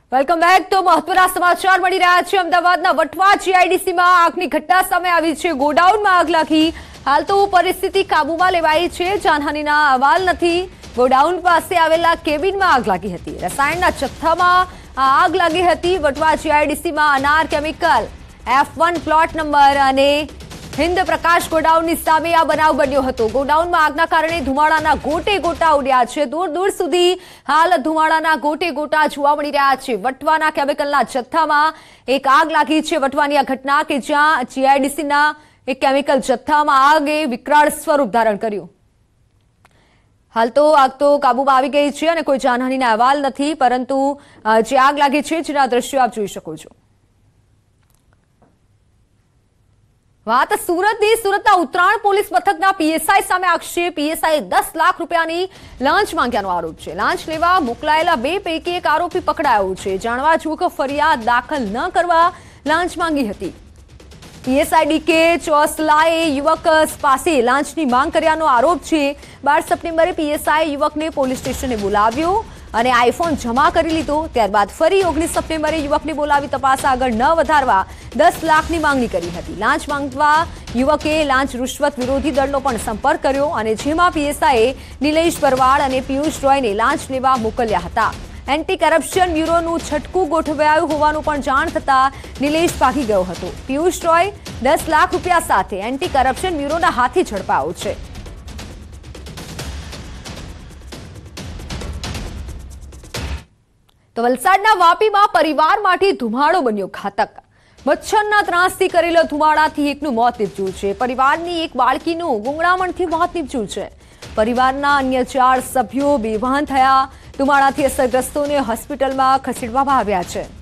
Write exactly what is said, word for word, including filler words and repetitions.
Welcome back. તો મહત્વના સમાચાર મળી રહ્યા છે। અમદાવાદના વટવા જીઆઈડીસીમાં આગની ઘટના સામે આવી છે। ગોડાઉનમાં આગ લાગી। હાલ તો પરિસ્થિતિ કાબૂમાં લેવાઈ છે। જાનહાનિના અહેવાલ નથી। ગોડાઉન પાસે આવેલા કેબિનમાં આગ લાગી હતી। રસાયણના જથ્થામાં આગ લાગી હતી। વટવા જીઆઈડીસીમાં Anar chemical F one plot number અને હિન્દ પ્રકાશ ગોડાઉનની સામે આ બનાવ બન્યો હતો। ગોડાઉનમાં આગના કારણે ધુમાડાના ગોટે ગોટા ઉડ્યા છે। દૂર દૂર સુધી હાલ ધુમાડાના ગોટે ગોટા જોવા મળી રહ્યા છે। વટવાના કેમિકલના જથ્થામાં એક આગ લાગી છે। વટવાની આ ઘટના કે જ્યાં જીઆઈડીસીના એક કેમિકલ જથ્થામાં આગે વિકરાળ સ્વરૂપ ધારણ કર્યું। હાલ તો આગ તો કાબૂમાં આવી ગઈ છે અને કોઈ જાનહાનિના અહેવાલ નથી, પરંતુ જે આગ લાગી છે જેના દ્રશ્યો આપ જોઈ શકો છો। વાત સુરતની। સુરતના ઉત્તરાયણ પોલીસ મથકના પીએસઆઈ સામે આક્ષેપ। પીએસઆઈએ દસ લાખ રૂપિયાની લાંચ માંગ્યાનો આરોપ છે। લાંચ લેવા મોકલાયેલા બે પૈકી એક આરોપી પકડાયો છે। જાણવા જોગ ફરિયાદ દાખલ ન કરવા લાંચ માંગી હતી। પીએસઆઈ ડીકે ચોસલાએ યુવક પાસે લાંચની માંગ કર્યાનો આરોપ છે। બાર સપ્ટેમ્બરે પીએસઆઈ યુવકને પોલીસ સ્ટેશને બોલાવ્યો અને આઈફોન જમા કરી લીધો। ત્યારબાદ ફરી ઓગણીસ સપ્ટેમ્બરે યુવકને બોલાવી તપાસ આગળ ન વધારવા દસ લાખની માંગણી કરી હતી। લાંચ માંગવા યુવકે લાંચ રૂશ્વત વિરોધી દળનો પણ સંપર્ક કર્યો અને જેમાં પીએસઆઈએ નિલેશ પરવાળ અને પિયુષ રોયને લાંચ લેવા મોકલ્યા હતા। એન્ટી કરપ્શન બ્યુરોનું છટકું ગોઠવાયું હોવાનું પણ જાણ થતાં નિલેશ ભાગી ગયો હતો। પિયુષ રોય દસ લાખ રૂપિયા સાથે એન્ટી કરપ્શન બ્યુરોના હાથે ઝડપાયો છે। તો વલસાડના વાપીમાં પરિવાર માટે ધુમાડો બન્યો ઘાતક। મચ્છરના ત્રાસથી કરેલા ધુમાડાથી એકનું મોત નીપજ્યું છે। પરિવારની એક બાળકીનું ગુંગળામણથી મોત નીપજ્યું છે। પરિવારના અન્ય ચાર સભ્યો બેભાન થયા। ધુમાડાથી અસરગ્રસ્તોને હોસ્પિટલમાં ખસેડવામાં આવ્યા છે।